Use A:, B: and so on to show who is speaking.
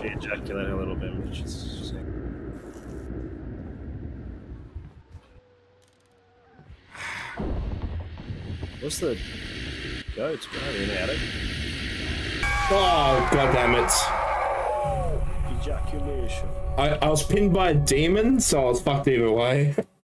A: actually ejaculating a little bit, which is... What's the... Goats, bro? In the attic?
B: Oh, god damn it.
A: Ejaculation.
B: I was pinned by a demon, so I was fucked either way.